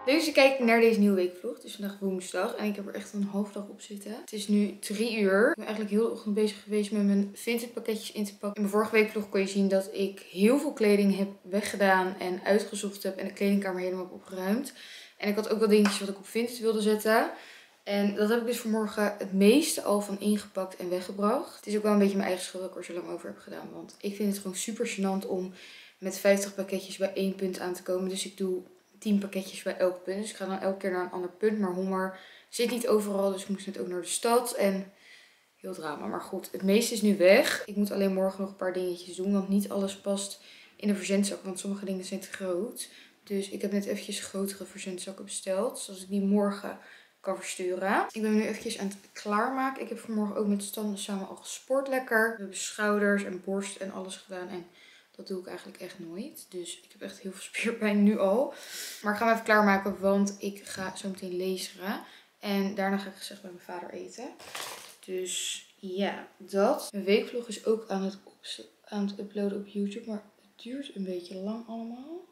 Dus ik kijk naar deze nieuwe weekvlog. Het is vandaag woensdag en ik heb er echt een half dag op zitten. Het is nu 3 uur. Ik ben eigenlijk heel de ochtend bezig geweest met mijn vintage pakketjes in te pakken. In mijn vorige weekvlog kon je zien dat ik heel veel kleding heb weggedaan en uitgezocht heb en de kledingkamer helemaal heb opgeruimd. En ik had ook wel dingetjes wat ik op vintage wilde zetten. En dat heb ik dus vanmorgen het meeste al van ingepakt en weggebracht. Het is ook wel een beetje mijn eigen schuld dat ik er zo lang over heb gedaan. Want ik vind het gewoon super gênant om met 50 pakketjes bij 1 punt aan te komen. Dus ik doe 10 pakketjes bij elk punt. Dus ik ga dan elke keer naar een ander punt. Maar Honger zit niet overal. Dus ik moest net ook naar de stad. En heel drama. Maar goed, het meeste is nu weg. Ik moet alleen morgen nog een paar dingetjes doen. Want niet alles past in de verzendzak. Want sommige dingen zijn te groot. Dus ik heb net eventjes grotere verzendzakken besteld. Zodat ik die morgen kan versturen. Ik ben nu eventjes aan het klaarmaken. Ik heb vanmorgen ook met Stan samen al gesport lekker. We hebben schouders en borst en alles gedaan. En dat doe ik eigenlijk echt nooit. Dus ik heb echt heel veel spierpijn nu al. Maar ik ga hem even klaarmaken, want ik ga zo meteen lezen. En daarna ga ik gezegd bij mijn vader eten. Dus ja, dat. Mijn weekvlog is ook aan het uploaden op YouTube. Maar het duurt een beetje lang allemaal.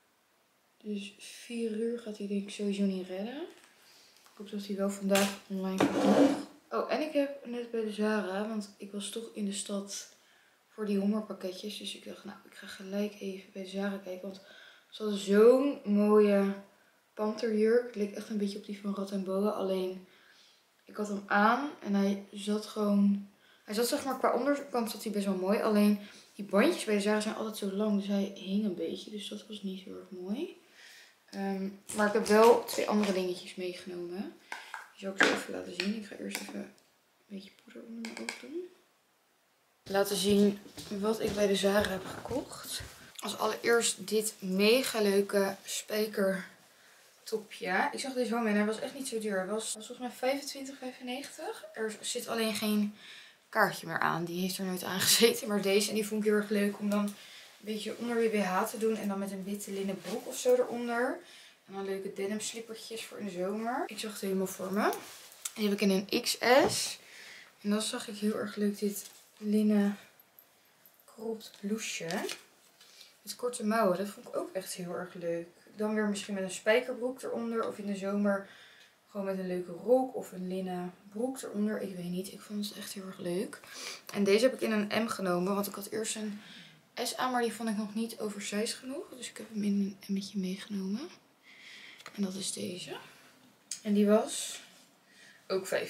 Dus 4 uur gaat hij denk ik sowieso niet redden. Ik hoop dat hij wel vandaag online komt. Oh, en ik heb net bij de Zara, want ik was toch in de stad voor die hongerpakketjes. Dus ik dacht, nou, ik ga gelijk even bij de Zara kijken. Want ze hadden zo'n mooie panterjurk. Het leek echt een beetje op die van Rat en Boa. Alleen, ik had hem aan en hij zat gewoon... Hij zat zeg maar, qua onderkant zat hij best wel mooi. Alleen, die bandjes bij de Zara zijn altijd zo lang. Dus hij hing een beetje. Dus dat was niet heel erg mooi. Maar ik heb wel 2 andere dingetjes meegenomen. Die zal ik zo even laten zien. Ik ga eerst even een beetje poeder onder mijn oog doen. Laten zien wat ik bij de Zara heb gekocht. Als allereerst dit mega leuke spijkertopje. Ik zag deze wel mee en hij was echt niet zo duur. Hij was volgens mij 25,95. Er zit alleen geen kaartje meer aan. Die heeft er nooit aan gezeten. Maar deze, en die vond ik heel erg leuk om dan een beetje onder je BH te doen. En dan met een witte linnen broek of zo eronder. En dan leuke denim slippertjes voor in de zomer. Ik zag het helemaal voor me. Die heb ik in een XS. En dan zag ik heel erg leuk dit linnen cropped blouseje. Met korte mouwen. Dat vond ik ook echt heel erg leuk. Dan weer misschien met een spijkerbroek eronder. Of in de zomer gewoon met een leuke rok of een linnen broek eronder. Ik weet niet. Ik vond het echt heel erg leuk. En deze heb ik in een M genomen. Want ik had eerst een S aan. Maar die vond ik nog niet oversized genoeg. Dus ik heb hem in een M'tje meegenomen. En dat is deze. En die was ook 25,95.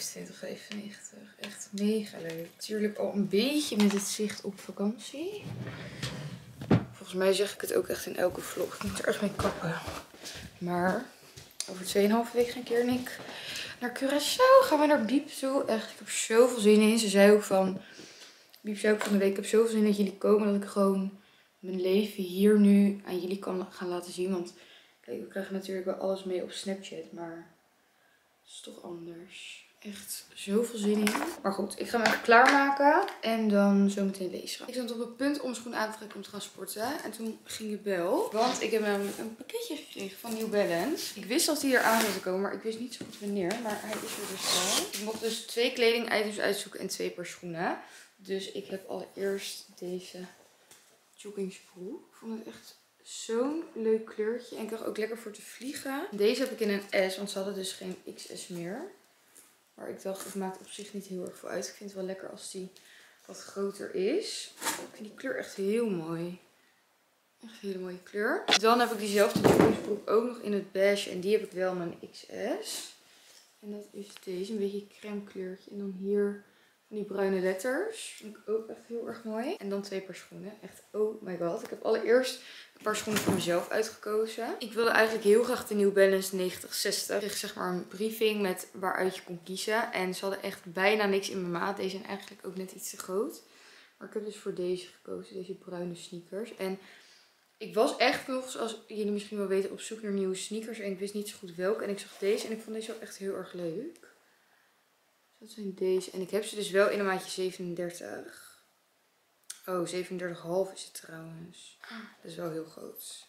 Echt mega leuk. Natuurlijk al een beetje met het zicht op vakantie. Volgens mij zeg ik het ook echt in elke vlog. Ik moet er echt mee kappen. Maar over 2,5 weken ga ik en ik naar Curaçao. Gaan we naar Biep toe. Echt, ik heb er zoveel zin in. Ze zei ook van... Biep zei ook van de week, ik heb zoveel zin dat jullie komen. Dat ik gewoon mijn leven hier nu aan jullie kan gaan laten zien. Want kijk, we krijgen natuurlijk wel alles mee op Snapchat. Maar het is toch anders. Echt zoveel zin in. Maar goed, ik ga hem even klaarmaken. En dan zo meteen lezen. Ik stond op het punt om mijn schoen aan te trekken om te gaan sporten. En toen ging de bel. Want ik heb namelijk een pakketje gekregen van New Balance. Ik wist dat hij hier aan zou komen. Maar ik wist niet zo goed wanneer. Maar hij is er dus wel. Ik mocht dus 2 kledingitems uitzoeken en 2 paar schoenen. Dus ik heb allereerst deze joggingsbroek. Ik vond het echt zo'n leuk kleurtje. En ik dacht ook lekker voor te vliegen. Deze heb ik in een S. Want ze hadden dus geen XS meer. Maar ik dacht, het maakt op zich niet heel erg veel uit. Ik vind het wel lekker als die wat groter is. Ik vind die kleur echt heel mooi. Echt een hele mooie kleur. Dan heb ik diezelfde joggingsbroek ook nog in het beige. En die heb ik wel in mijn XS. En dat is deze. Een beetje crème kleurtje. En dan hier van die bruine letters. Vind ik ook echt heel erg mooi. En dan 2 paar schoenen. Echt, oh my god. Ik heb allereerst een paar schoenen voor mezelf uitgekozen. Ik wilde eigenlijk heel graag de New Balance 9060. Ik kreeg zeg maar een briefing met waaruit je kon kiezen. En ze hadden echt bijna niks in mijn maat. Deze zijn eigenlijk ook net iets te groot. Maar ik heb dus voor deze gekozen. Deze bruine sneakers. En ik was echt nog, zoals jullie misschien wel weten, op zoek naar nieuwe sneakers. En ik wist niet zo goed welke. En ik zag deze en ik vond deze ook echt heel erg leuk. Dus dat zijn deze. En ik heb ze dus wel in een maatje 37. Oh, 37,5 is het trouwens. Dat is wel heel groot.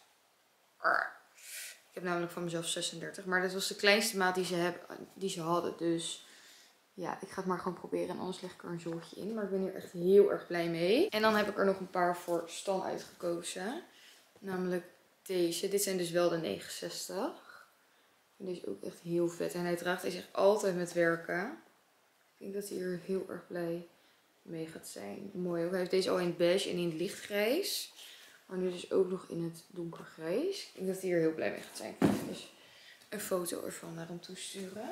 Ik heb namelijk van mezelf 36. Maar dat was de kleinste maat die ze hadden. Dus ja, ik ga het maar gewoon proberen. En anders leg ik er een zooltje in. Maar ik ben hier echt heel erg blij mee. En dan heb ik er nog een paar voor Stan uitgekozen. Namelijk deze. Dit zijn dus wel de 69. vind deze ook echt heel vet. En hij draagt deze echt altijd met werken. Ik denk dat hij hier heel erg blij mee gaat zijn. Mooi ook. Hij heeft deze al in beige en in lichtgrijs. Maar nu dus ook nog in het donkergrijs. Ik denk dat hij hier heel blij mee gaat zijn. Dus een foto ervan naar hem toesturen.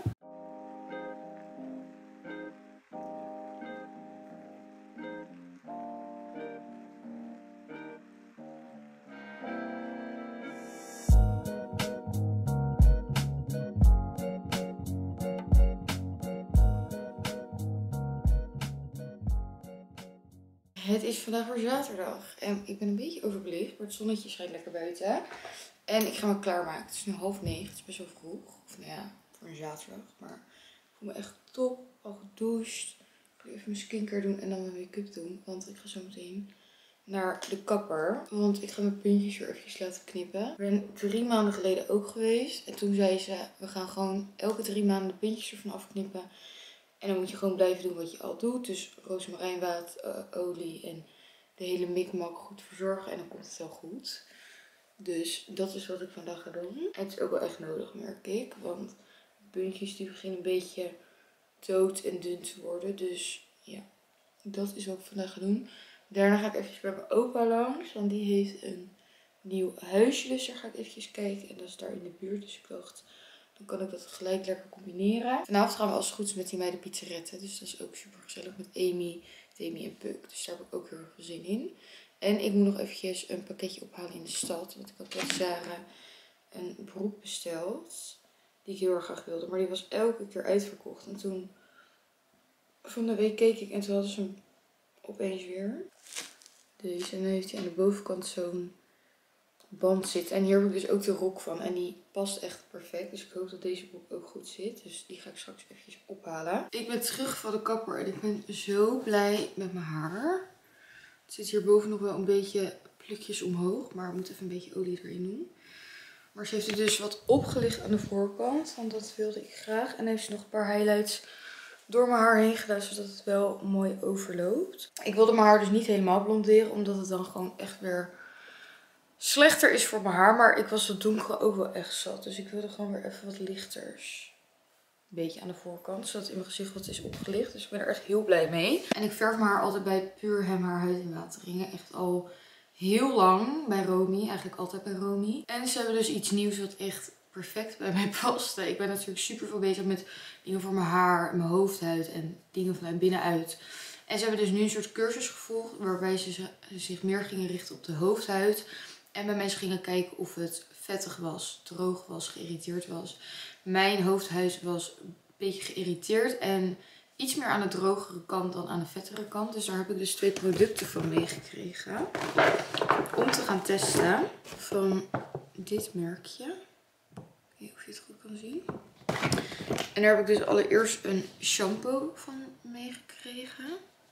Het is vandaag weer zaterdag en ik ben een beetje overbeleefd, maar het zonnetje schijnt lekker buiten. En ik ga me klaarmaken. Het is nu 8:30, het is best wel vroeg. Of nou ja, voor een zaterdag. Maar ik voel me echt top, al gedoucht. Ik ga even mijn skincare doen en dan mijn make-up doen. Want ik ga zo meteen naar de kapper. Want ik ga mijn puntjes weer even laten knippen. Ik ben 3 maanden geleden ook geweest. En toen zei ze, we gaan gewoon elke 3 maanden de puntjes ervan afknippen. En dan moet je gewoon blijven doen wat je al doet. Dus rozemarijnwater, olie en de hele mikmak goed verzorgen. En dan komt het wel goed. Dus dat is wat ik vandaag ga doen. En het is ook wel echt nodig, merk ik. Want de puntjes die beginnen een beetje dood en dun te worden. Dus ja, dat is wat ik vandaag ga doen. Daarna ga ik eventjes bij mijn opa langs. Want die heeft een nieuw huisje. Dus daar ga ik eventjes kijken. En dat is daar in de buurt. Dus ik dacht, dan kan ik dat gelijk lekker combineren. Vanavond gaan we als het goed is met die meiden pizzeretten. Dus dat is ook super gezellig met Amy, Demi en Puk. Dus daar heb ik ook heel erg veel zin in. En ik moet nog eventjes een pakketje ophalen in de stad. Want ik had bij Zara een broek besteld. Die ik heel erg graag wilde. Maar die was elke keer uitverkocht. En toen van de week keek ik en toen hadden ze hem opeens weer. Deze. En dan heeft hij aan de bovenkant zo'n band zitten. En hier heb ik dus ook de rok van. En die past echt perfect. Dus ik hoop dat deze rok ook goed zit. Dus die ga ik straks eventjes ophalen. Ik ben terug van de kapper. En ik ben zo blij met mijn haar. Het zit hierboven nog wel een beetje plukjes omhoog. Maar ik moet even een beetje olie erin doen. Maar ze heeft er dus wat opgelicht aan de voorkant. Want dat wilde ik graag. En dan heeft ze nog een paar highlights door mijn haar heen gedaan. Zodat het wel mooi overloopt. Ik wilde mijn haar dus niet helemaal blonderen. Omdat het dan gewoon echt weer slechter is voor mijn haar. Maar ik was het donkere ook wel echt zat. Dus ik wilde gewoon weer even wat lichters. Een beetje aan de voorkant. Zodat in mijn gezicht wat is opgelicht. Dus ik ben er echt heel blij mee. En ik verf mijn haar altijd bij Puur Hem haar huid in wateringen. Echt al heel lang bij Romy. Eigenlijk altijd bij Romy. En ze hebben dus iets nieuws wat echt perfect bij mij past. Ik ben natuurlijk super veel bezig met dingen voor mijn haar, mijn hoofdhuid en dingen vanuit binnenuit. En ze hebben dus nu een soort cursus gevolgd waarbij ze zich meer gingen richten op de hoofdhuid. En bij mensen gingen kijken of het vettig was, droog was, geïrriteerd was. Mijn hoofdhuid was een beetje geïrriteerd en iets meer aan de drogere kant dan aan de vettere kant. Dus daar heb ik dus 2 producten van meegekregen om te gaan testen. Van dit merkje. Ik weet niet of je het goed kan zien. En daar heb ik dus allereerst een shampoo van meegekregen.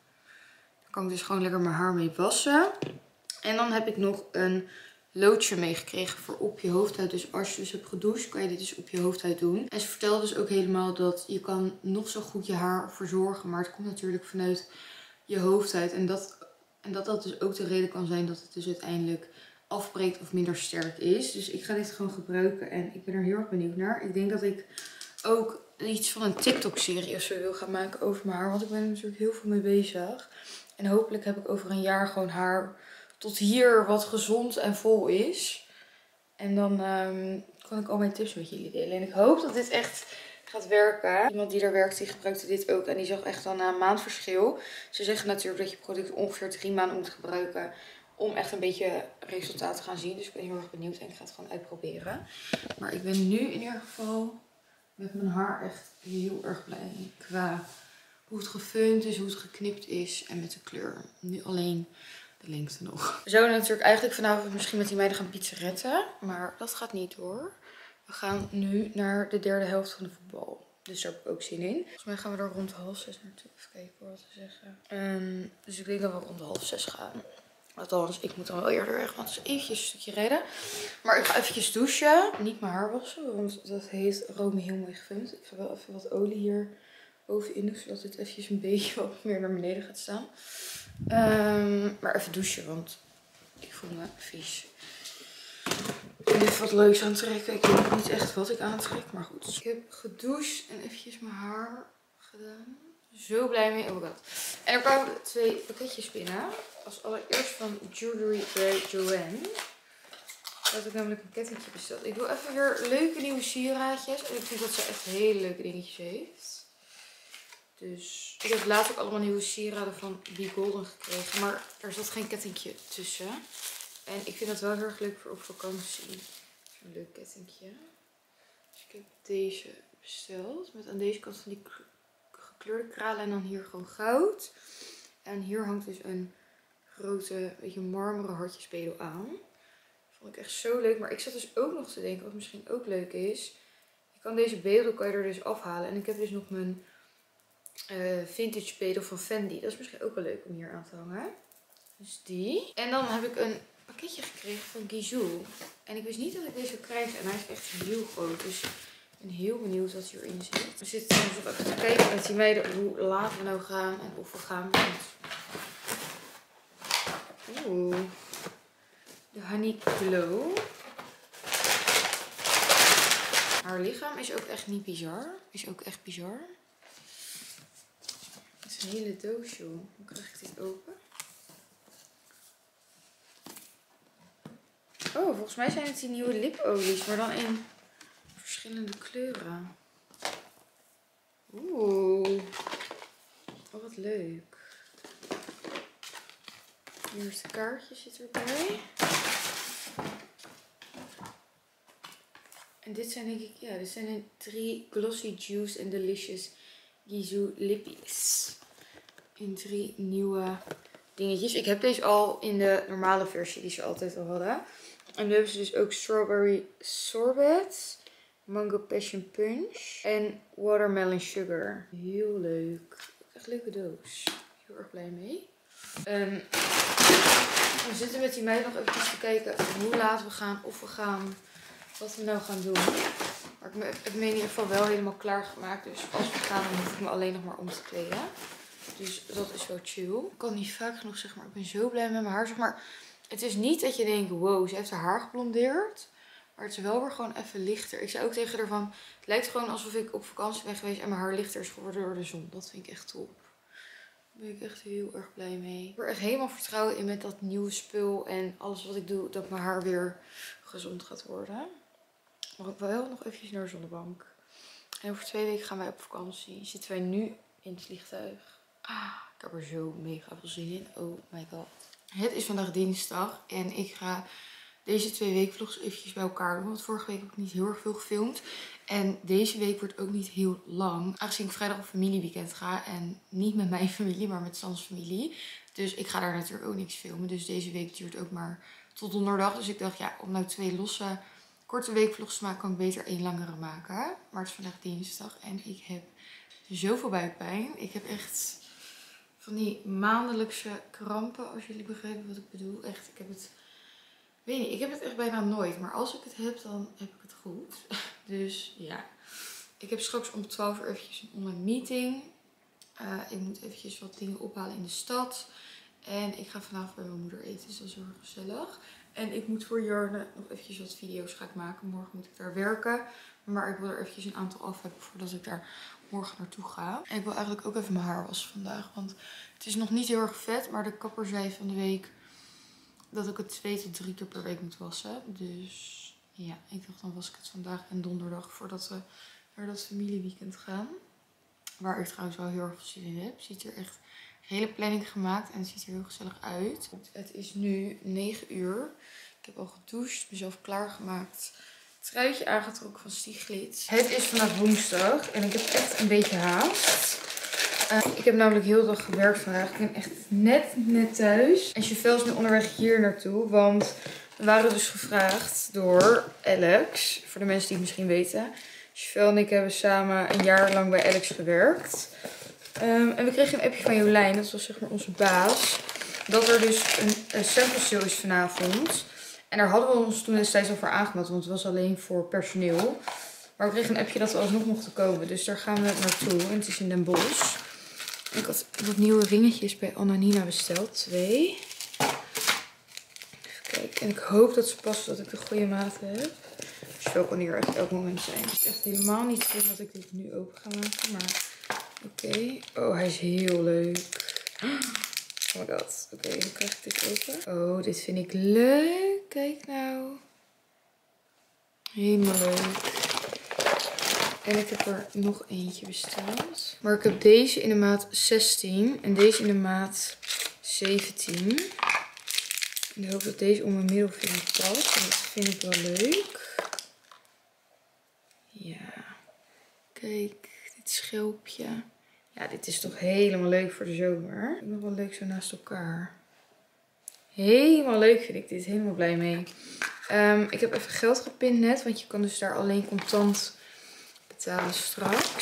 Daar kan ik dus gewoon lekker mijn haar mee wassen. En dan heb ik nog een loodje meegekregen voor op je hoofdhuid. Dus als je dus hebt gedoucht, kan je dit dus op je hoofdhuid doen. En ze vertelde dus ook helemaal dat je kan nog zo goed je haar verzorgen. Maar het komt natuurlijk vanuit je hoofdhuid. En dat dus ook de reden kan zijn dat het dus uiteindelijk afbreekt of minder sterk is. Dus ik ga dit gewoon gebruiken en ik ben er heel erg benieuwd naar. Ik denk dat ik ook iets van een TikTok-serie of zo wil gaan maken over mijn haar. Want ik ben er natuurlijk heel veel mee bezig. En hopelijk heb ik over een jaar gewoon haar tot hier wat gezond en vol is. En dan kan ik al mijn tips met jullie delen. En ik hoop dat dit echt gaat werken. Iemand die daar werkt, die gebruikte dit ook. En die zag echt al na een maand verschil. Ze zeggen natuurlijk dat je product ongeveer 3 maanden moet gebruiken. Om echt een beetje resultaat te gaan zien. Dus ik ben heel erg benieuwd en ik ga het gewoon uitproberen. Maar ik ben nu in ieder geval met mijn haar echt heel erg blij. Qua hoe het gefeund is, hoe het geknipt is en met de kleur. Nu alleen de lengte nog. We zouden natuurlijk eigenlijk vanavond misschien met die meiden gaan pizzeretten. Maar dat gaat niet door. We gaan nu naar de derde helft van de voetbal. Dus daar heb ik ook zin in. Volgens mij gaan we er rond 5:30 naartoe. Even kijken wat ze zeggen. Dus ik denk dat we rond 5:30 gaan. Althans, ik moet dan wel eerder weg, want het is eventjes een stukje rijden. Maar ik ga eventjes douchen. Niet mijn haar wassen, want dat heeft Romy heel mooi gefilmd. Ik ga wel even wat olie hier bovenin doen, zodat dit eventjes een beetje wat meer naar beneden gaat staan. Maar even douchen, want ik voel me vies. Even wat leuks aantrekken. Ik weet niet echt wat ik aantrek, maar goed. Ik heb gedoucht en eventjes mijn haar gedaan. Zo blij mee. Oh my god. En er kwamen 2 pakketjes binnen. Als allereerst van Jewelry by Joanne. Daar had ik namelijk een kettingje besteld. Ik wil even weer leuke nieuwe sieraadjes. En ik vind dat ze echt hele leuke dingetjes heeft. Dus ik heb laatst ook allemaal nieuwe sieraden van Be Golden gekregen. Maar er zat geen kettingje tussen. En ik vind dat wel heel erg leuk voor op vakantie. Zo'n leuk kettingje. Dus ik heb deze besteld. Met aan deze kant van die gekleurde kralen. En dan hier gewoon goud. En hier hangt dus een grote, beetje marmeren hartjespedel aan. Vond ik echt zo leuk. Maar ik zat dus ook nog te denken, wat misschien ook leuk is. Je kan deze bedel kan je er dus afhalen. En ik heb dus nog mijn vintage bedel van Fendi. Dat is misschien ook wel leuk om hier aan te hangen. Dus die. En dan heb ik een pakketje gekregen van Gisou. En ik wist niet dat ik deze zou krijgen. En hij is echt heel groot. Dus ik ben heel benieuwd wat hierin zit. We zitten soms nog even te kijken met die meiden hoe laat we nou gaan. En of we gaan. Oeh. De Honey Glow. Haar lichaam is ook echt niet bizar. Is ook echt bizar. Het is een hele doos, joh. Hoe krijg ik dit open? Oh, volgens mij zijn het die nieuwe lipolies, maar dan in verschillende kleuren. Oeh. Oh, wat leuk. Hier is het kaartje, zit erbij. En dit zijn denk ik, ja, dit zijn de 3 Glossy Juice and Delicious Gisou Lippies. In 3 nieuwe dingetjes. Ik heb deze al in de normale versie die ze altijd al hadden. En nu hebben ze dus ook Strawberry Sorbet, Mango Passion Punch en Watermelon Sugar. Heel leuk. Echt een leuke doos. Heel erg blij mee. We zitten met die meid nog even te kijken hoe laat we gaan, of we gaan, wat we nou gaan doen. Maar ik heb me in ieder geval wel helemaal klaargemaakt. Dus als we gaan, dan hoef ik me alleen nog maar om te kleden. Dus dat is wel chill. Ik kan niet vaak genoeg zeggen, maar ik ben zo blij met mijn haar. Zeg maar, het is niet dat je denkt, wow, ze heeft haar haar geblondeerd. Maar het is wel weer gewoon even lichter. Ik zei ook tegen haar van, het lijkt gewoon alsof ik op vakantie ben geweest en mijn haar lichter is geworden door de zon. Dat vind ik echt top. Daar ben ik echt heel erg blij mee. Ik heb er echt helemaal vertrouwen in met dat nieuwe spul en alles wat ik doe, dat mijn haar weer gezond gaat worden. Maar ik wil wel nog eventjes naar de zonnebank. En over 2 weken gaan wij op vakantie. Zitten wij nu in het vliegtuig. Ik heb er zo mega veel zin in. Oh my god. Het is vandaag dinsdag en ik ga deze 2 weekvlogs eventjes bij elkaar doen. Want vorige week heb ik niet heel erg veel gefilmd. En deze week wordt ook niet heel lang. Aangezien ik vrijdag op familieweekend ga. En niet met mijn familie, maar met Sans familie. Dus ik ga daar natuurlijk ook niks filmen. Dus deze week duurt ook maar tot donderdag. Dus ik dacht, ja, om nou 2 losse korte weekvlogs te maken, kan ik beter 1 langere maken. Maar het is vandaag dinsdag en ik heb zoveel buikpijn. Ik heb echt van die maandelijkse krampen, als jullie begrijpen wat ik bedoel. Echt, ik heb het, weet niet, ik heb het echt bijna nooit. Maar als ik het heb, dan heb ik het goed. Dus ja, ik heb straks om 12 uur eventjes een online meeting. Ik moet eventjes wat dingen ophalen in de stad. En ik ga vanavond bij mijn moeder eten, dus dat is heel erg gezellig. En ik moet voor Jarne nog eventjes wat video's gaan maken. Morgen moet ik daar werken. Maar ik wil er eventjes een aantal af hebben voordat ik daar morgen naartoe ga. En ik wil eigenlijk ook even mijn haar wassen vandaag. Want het is nog niet heel erg vet. Maar de kapper zei van de week dat ik het 2 tot 3 keer per week moet wassen. Dus ja, ik dacht dan was ik het vandaag en donderdag voordat we naar dat familieweekend gaan. Waar ik trouwens wel heel erg veel zin in heb. Ziet er echt een hele planning gemaakt en het ziet er heel gezellig uit. Het is nu 9 uur. Ik heb al gedoucht, mezelf klaargemaakt. Truitje aangetrokken van Stieglitz. Het is vandaag woensdag en ik heb echt een beetje haast. Ik heb namelijk heel de dag gewerkt vandaag. Ik ben echt net thuis. En Chevelle is nu onderweg hier naartoe. Want we waren dus gevraagd door Alex. Voor de mensen die het misschien weten. Chevelle en ik hebben samen een jaar lang bij Alex gewerkt. En we kregen een appje van Jolijn. Dat was zeg maar onze baas. Dat er dus een sample sale is vanavond. En daar hadden we ons toen destijds al voor aangemeld. Want het was alleen voor personeel. Maar we kregen een appje dat we alsnog mochten komen. Dus daar gaan we naartoe. En het is in Den Bosch. Ik had wat nieuwe ringetjes bij Anna Nina besteld. 2. Even kijken. En ik hoop dat ze past, dat ik de goede maat heb. Zo kan hier echt elk moment zijn. Het is echt helemaal niet slim dat ik dit nu open ga maken. Maar oké. Oh, hij is heel leuk. Oh my god. Oké, hoe krijg ik dit open? Oh, dit vind ik leuk. Kijk nou. Helemaal leuk. En ik heb er nog eentje besteld. Maar ik heb deze in de maat 16. En deze in de maat 17. En ik hoop dat deze om mijn middelvinger past. En dat vind ik wel leuk. Ja. Kijk, dit schelpje. Ja, dit is toch helemaal leuk voor de zomer. Ook nog wel leuk zo naast elkaar. Helemaal leuk vind ik dit. Helemaal blij mee. Ik heb even geld gepind net. Want je kan dus daar alleen contant betalen straks.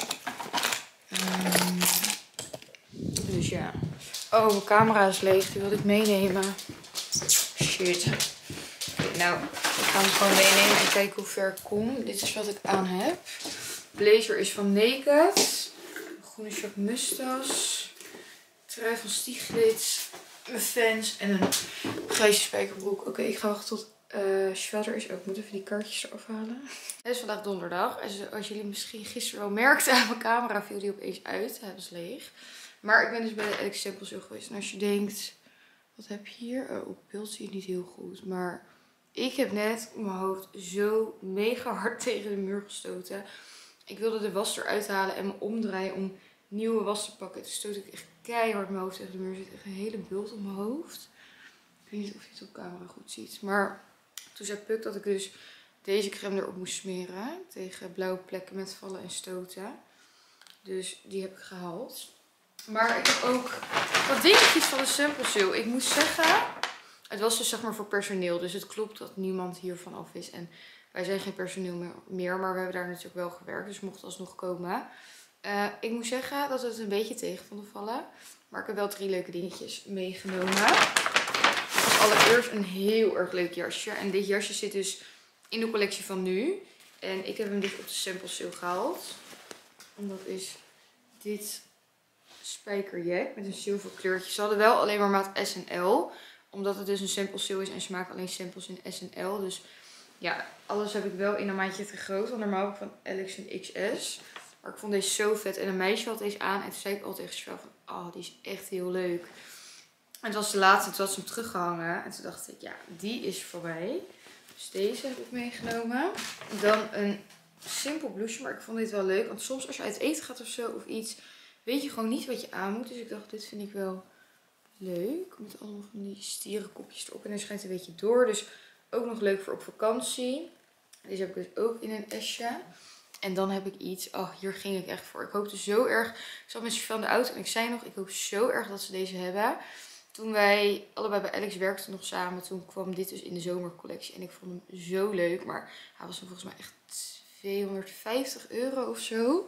Dus ja. Oh, mijn camera is leeg. Die wilde ik meenemen. Shit. Okay, nou, ik ga hem gewoon meenemen en kijken hoe ver ik kom. Dit is wat ik aan heb. Blazer is van Naked. Groene short mustas. Trui van Stieglitz. Mijn Vans en een grijze spijkerbroek. Oké, ik ga wachten tot Schwelter is ook. Ik moet even die kaartjes eraf halen. Het is vandaag donderdag. En zoals jullie misschien gisteren wel merkten aan mijn camera, viel die opeens uit. Hij was leeg. Maar ik ben dus bij de Alex Stempel Sale geweest. En als je denkt, wat heb je hier? Oh, op beeld zie je het niet heel goed. Maar ik heb net mijn hoofd zo mega hard tegen de muur gestoten. Ik wilde de was eruit halen en me omdraaien om nieuwe was te pakken. Toen stoot ik echt keihard mijn hoofd tegen de muur. Er zit echt een hele bult op mijn hoofd. Ik weet niet of je het op camera goed ziet. Maar toen zei Puk dat ik dus deze crème erop moest smeren. Tegen blauwe plekken met vallen en stoten. Dus die heb ik gehaald. Maar ik heb ook wat dingetjes van de sample sale. Ik moet zeggen, het was dus zeg maar voor personeel. Dus het klopt dat niemand hiervan af is. En wij zijn geen personeel meer. Maar we hebben daar natuurlijk wel gewerkt. Dus mocht alsnog komen. Ik moet zeggen dat het een beetje tegen vond vallen. Maar ik heb wel 3 leuke dingetjes meegenomen. Als allereerst een heel erg leuk jasje. En dit jasje zit dus in de collectie van nu. En ik heb hem dus op de sample sale gehaald. En dat is dit spijkerjack met een zilver kleurtje. Ze hadden wel alleen maar maat S en L. Omdat het dus een sample sale is en ze maken alleen samples in S en L. Dus ja, alles heb ik wel in een maatje te groot. Want normaal heb ik van Alex een XS. Maar ik vond deze zo vet. En een meisje had deze aan. En toen zei ik al tegen Svel van, oh, die is echt heel leuk. En het was de laatste. Toen had ze hem teruggehangen. En toen dacht ik, ja, die is voor mij. Dus deze heb ik meegenomen. Dan een simpel blouseje. Maar ik vond dit wel leuk. Want soms als je uit eten gaat of zo of iets, weet je gewoon niet wat je aan moet. Dus ik dacht, dit vind ik wel leuk. Met allemaal van die stierenkopjes erop. En hij schijnt een beetje door. Dus ook nog leuk voor op vakantie. Deze heb ik dus ook in een S'je. En dan heb ik iets. Oh, hier ging ik echt voor. Ik hoopte zo erg. Ik zat met Sylvain in de auto en ik zei nog, ik hoop zo erg dat ze deze hebben. Toen wij allebei bij Alex werkten nog samen, toen kwam dit dus in de zomercollectie. En ik vond hem zo leuk. Maar hij was hem volgens mij echt €250 of zo.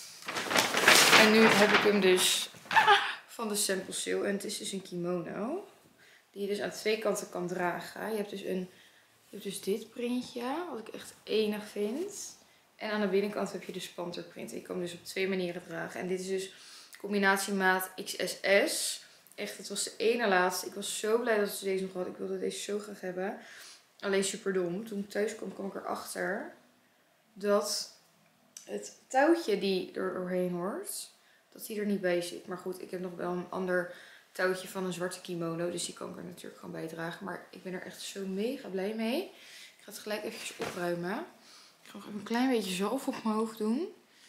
En nu heb ik hem dus van de sample sale. En het is dus een kimono. Die je dus aan 2 kanten kan dragen. Je hebt dus dit printje. Wat ik echt enig vind. En aan de binnenkant heb je de panterprint. Je kan hem dus op 2 manieren dragen. En dit is dus combinatiemaat XSS. Echt, het was de ene laatste. Ik was zo blij dat ze deze nog had. Ik wilde deze zo graag hebben. Alleen super dom. Toen ik thuis kwam ik erachter dat het touwtje die er doorheen hoort, dat die er niet bij zit. Maar goed, ik heb nog wel een ander touwtje van een zwarte kimono. Dus die kan ik er natuurlijk gewoon bij dragen. Maar ik ben er echt zo mega blij mee. Ik ga het gelijk eventjes opruimen. Ik ga nog even een klein beetje zalf op mijn hoofd doen.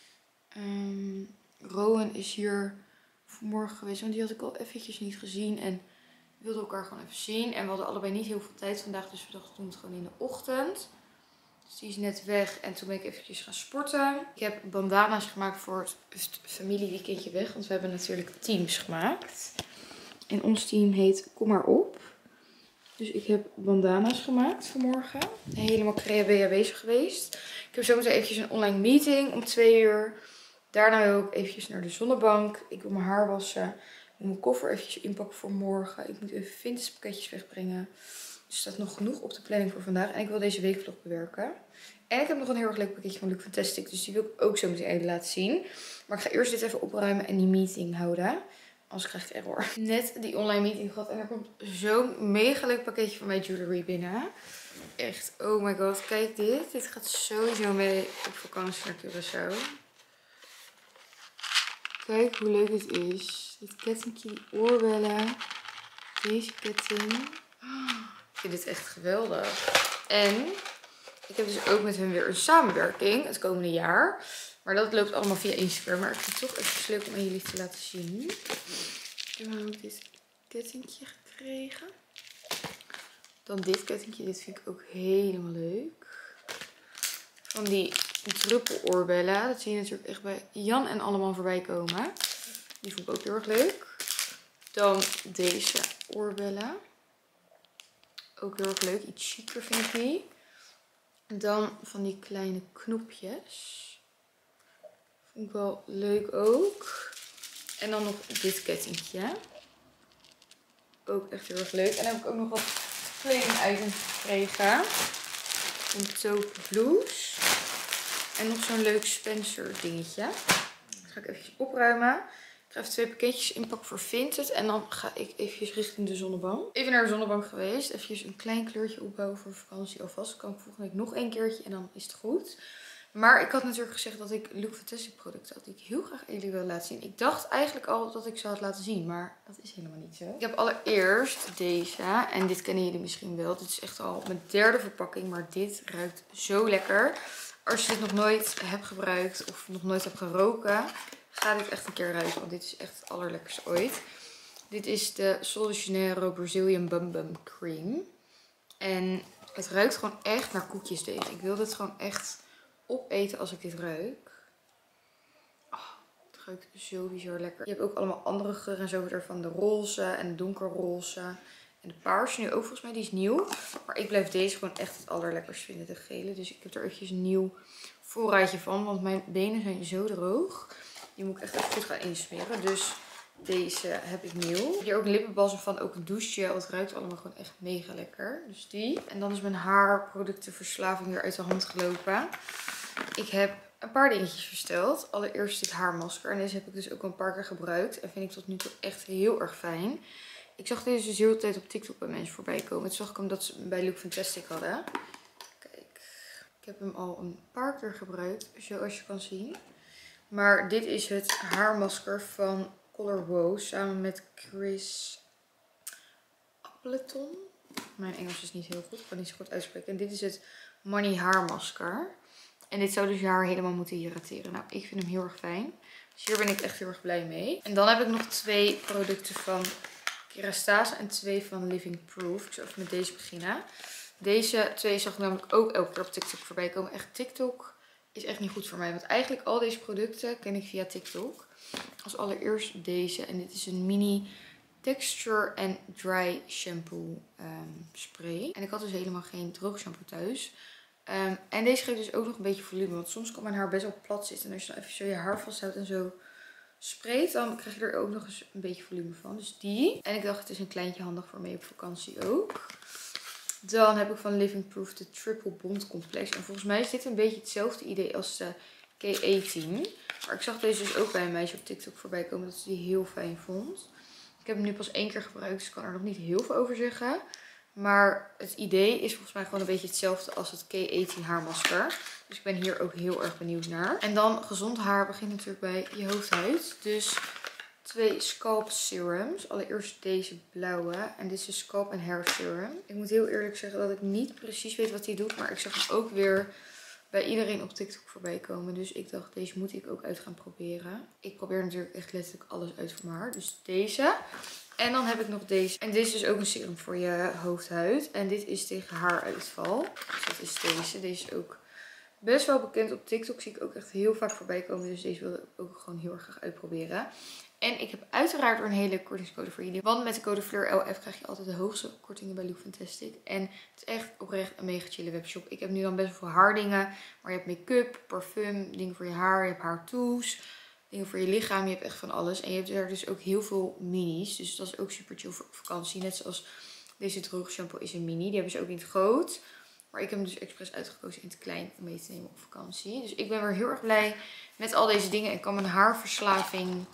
Rowan is hier vanmorgen geweest. Want die had ik al eventjes niet gezien. En we wilden elkaar gewoon even zien. En we hadden allebei niet heel veel tijd vandaag. Dus we dachten, we doen het gewoon in de ochtend. Dus die is net weg. En toen ben ik eventjes gaan sporten. Ik heb bandana's gemaakt voor het familieweekendje weg. Want we hebben natuurlijk teams gemaakt. En ons team heet Kom maar op. Dus ik heb bandana's gemaakt vanmorgen. Helemaal creabea bezig geweest. Ik heb zometeen eventjes een online meeting om 2 uur. Daarna ook eventjes naar de zonnebank. Ik wil mijn haar wassen. Ik moet mijn koffer eventjes inpakken voor morgen. Ik moet even vintage pakketjes wegbrengen. Er staat nog genoeg op de planning voor vandaag. En ik wil deze weekvlog bewerken. En ik heb nog een heel erg leuk pakketje van Luc Fantastic. Dus die wil ik ook zo meteen even laten zien. Maar ik ga eerst dit even opruimen en die meeting houden. Anders krijg ik error. Net die online meeting gehad en er komt zo'n mega leuk pakketje van mijn jewelry binnen. Echt, oh my god, kijk dit. Dit gaat sowieso mee op vakantie naar Curaçao. Kijk hoe leuk het is. Dit kettingje, die oorbellen. Deze ketting. Ik vind dit echt geweldig. En ik heb dus ook met hem weer een samenwerking het komende jaar. Maar dat loopt allemaal via Instagram. Maar ik vind het toch even leuk om aan jullie te laten zien. Ik heb ook dit kettingje gekregen. Dan dit kettingje. Dit vind ik ook helemaal leuk. Van die druppeloorbellen. Dat zie je natuurlijk echt bij Jan en allemaal voorbij komen. Die vond ik ook heel erg leuk. Dan deze oorbellen. Ook heel erg leuk. Iets chiquer vind ik die. Dan van die kleine knopjes. Vond ik wel leuk ook. En dan nog dit kettingje. Ook echt heel erg leuk. En dan heb ik ook nog wat kleding items gekregen. Een taupe blouse. En nog zo'n leuk Spencer dingetje. Dat ga ik even opruimen. Ik ga even 2 pakketjes inpakken voor Vinted. En dan ga ik even richting de zonnebank. Even naar de zonnebank geweest. Even een klein kleurtje opbouwen voor vakantie alvast. Dan kan ik volgende week nog 1 keertje en dan is het goed. Maar ik had natuurlijk gezegd dat ik Look Fantastic producten had die ik heel graag aan jullie wil laten zien. Ik dacht eigenlijk al dat ik ze had laten zien, maar dat is helemaal niet zo. Ik heb allereerst deze. En dit kennen jullie misschien wel. Dit is echt al mijn 3e verpakking, maar dit ruikt zo lekker. Als je dit nog nooit hebt gebruikt of nog nooit hebt geroken, ga dit echt een keer ruiken. Want dit is echt het allerlekkerste ooit. Dit is de Sol de Janeiro Brazilian Bum Bum Cream. En het ruikt gewoon echt naar koekjesdeeg. Ik wil dit gewoon echt opeten als ik dit ruik. Oh, het ruikt zo bizar lekker. Je hebt ook allemaal andere geuren en zo ervan. De roze en de donkerroze. En de paarse nu ook volgens mij. Die is nieuw. Maar ik blijf deze gewoon echt het allerlekkerst vinden. De gele. Dus ik heb er eventjes een nieuw voorraadje van. Want mijn benen zijn zo droog. Die moet ik echt even goed gaan insmeren. Dus deze heb ik nieuw. Ik heb hier ook lippenbalsem van. Ook een douchegel. Het ruikt allemaal gewoon echt mega lekker. Dus die. En dan is mijn haarproductenverslaving weer uit de hand gelopen. Ik heb een paar dingetjes besteld. Allereerst dit haarmasker. En deze heb ik dus ook al een paar keer gebruikt. En vind ik tot nu toe echt heel erg fijn. Ik zag deze dus heel de tijd op TikTok bij mensen voorbij komen. Toen zag ik hem dat ze bij Look Fantastic hadden. Kijk. Ik heb hem al een paar keer gebruikt. Zoals je kan zien. Maar dit is het haarmasker van Color Wow. Samen met Chris Appleton. Mijn Engels is niet heel goed. Ik kan niet zo goed uitspreken. En dit is het Money haarmasker. En dit zou dus je haar helemaal moeten hydrateren. Nou, ik vind hem heel erg fijn. Dus hier ben ik echt heel erg blij mee. En dan heb ik nog 2 producten van Kerastase en 2 van Living Proof. Ik zal even met deze beginnen. Deze 2 zag ik namelijk ook elke keer op TikTok voorbij komen. Echt, TikTok is echt niet goed voor mij. Want eigenlijk al deze producten ken ik via TikTok. Als allereerst deze. En dit is een mini texture and dry shampoo spray. En ik had dus helemaal geen droog shampoo thuis. En deze geeft dus ook nog een beetje volume. Want soms kan mijn haar best wel plat zitten. En als je dan even zo je haar vasthoudt en zo sprayt, dan krijg je er ook nog eens een beetje volume van. Dus die. En ik dacht, het is een kleintje handig voor mee op vakantie ook. Dan heb ik van Living Proof de Triple Bond Complex. En volgens mij is dit een beetje hetzelfde idee als de K18. Maar ik zag deze dus ook bij een meisje op TikTok voorbij komen dat ze die heel fijn vond. Ik heb hem nu pas 1 keer gebruikt, dus ik kan er nog niet heel veel over zeggen. Maar het idee is volgens mij gewoon een beetje hetzelfde als het K18 haarmasker. Dus ik ben hier ook heel erg benieuwd naar. En dan gezond haar begint natuurlijk bij je hoofdhuid. Dus 2 scalp serums. Allereerst deze blauwe. En dit is de scalp and hair serum. Ik moet heel eerlijk zeggen dat ik niet precies weet wat die doet. Maar ik zag hem ook weer bij iedereen op TikTok voorbij komen. Dus ik dacht, deze moet ik ook uit gaan proberen. Ik probeer natuurlijk echt letterlijk alles uit voor mijn haar. Dus deze. En dan heb ik nog deze. En dit is dus ook een serum voor je hoofdhuid. En dit is tegen haaruitval. Dus dat is deze. Deze is ook best wel bekend op TikTok. Zie ik ook echt heel vaak voorbij komen. Dus deze wilde ik ook gewoon heel erg graag uitproberen. En ik heb uiteraard een hele kortingscode voor jullie. Want met de code FLEURLF krijg je altijd de hoogste kortingen bij Look Fantastic. En het is echt oprecht een mega chille webshop. Ik heb nu dan best wel veel haardingen. Maar je hebt make-up, parfum, dingen voor je haar. Je hebt haartools, dingen voor je lichaam. Je hebt echt van alles. En je hebt er dus ook heel veel minis. Dus dat is ook super chill voor vakantie. Net zoals deze droog shampoo is een mini. Die hebben ze ook in het groot. Maar ik heb hem dus expres uitgekozen in het klein om mee te nemen op vakantie. Dus ik ben weer heel erg blij met al deze dingen. En kan mijn haarverslaving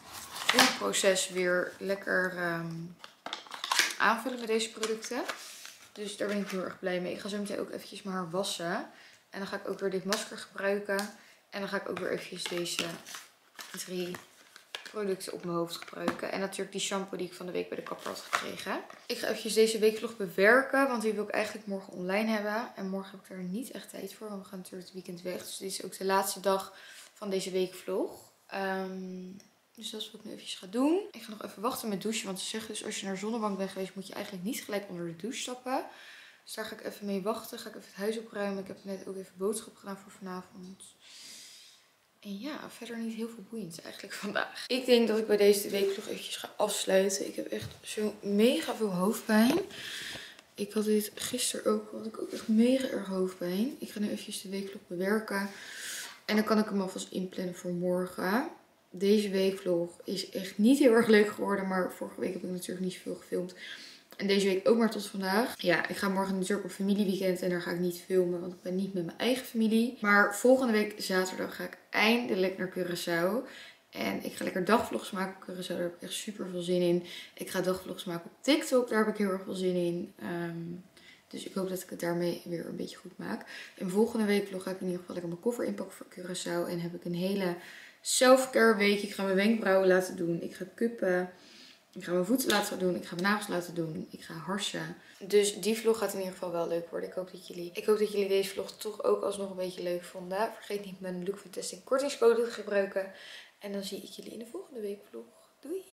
proces weer lekker aanvullen met deze producten. Dus daar ben ik heel erg blij mee. Ik ga zo meteen ook eventjes mijn haar wassen. En dan ga ik ook weer dit masker gebruiken. En dan ga ik ook weer eventjes deze 3 producten op mijn hoofd gebruiken. En natuurlijk die shampoo die ik van de week bij de kapper had gekregen. Ik ga eventjes deze weekvlog bewerken. Want die wil ik eigenlijk morgen online hebben. En morgen heb ik daar niet echt tijd voor. Want we gaan natuurlijk het weekend weg. Dus dit is ook de laatste dag van deze weekvlog. Dus dat is wat ik nu eventjes ga doen. Ik ga nog even wachten met douchen. Want ze zeggen dus als je naar de zonnebank bent geweest moet je eigenlijk niet gelijk onder de douche stappen. Dus daar ga ik even mee wachten. Ga ik even het huis opruimen. Ik heb net ook even boodschap gedaan voor vanavond. En ja, verder niet heel veel boeiends eigenlijk vandaag. Ik denk dat ik bij deze weekvlog eventjes ga afsluiten. Ik heb echt zo mega veel hoofdpijn. Ik had dit gisteren ook. Had ik ook echt mega erg hoofdpijn. Ik ga nu eventjes de weekvlog bewerken. En dan kan ik hem alvast inplannen voor morgen. Deze weekvlog is echt niet heel erg leuk geworden. Maar vorige week heb ik natuurlijk niet zoveel gefilmd. En deze week ook maar tot vandaag. Ja, ik ga morgen natuurlijk op familieweekend en daar ga ik niet filmen, want ik ben niet met mijn eigen familie. Maar volgende week zaterdag ga ik eindelijk naar Curaçao. En ik ga lekker dagvlogs maken op Curaçao, daar heb ik echt super veel zin in. Ik ga dagvlogs maken op TikTok, daar heb ik heel erg veel zin in. Dus ik hoop dat ik het daarmee weer een beetje goed maak. En volgende week ga ik in ieder geval lekker mijn koffer inpakken voor Curaçao. En heb ik een hele self-care week. Ik ga mijn wenkbrauwen laten doen, ik ga kuppen. Ik ga mijn voeten laten doen. Ik ga mijn nagels laten doen. Ik ga harsen. Dus die vlog gaat in ieder geval wel leuk worden. Ik hoop dat jullie deze vlog toch ook alsnog een beetje leuk vonden. Vergeet niet mijn Look Fantastic kortingscode te gebruiken. En dan zie ik jullie in de volgende week vlog. Doei!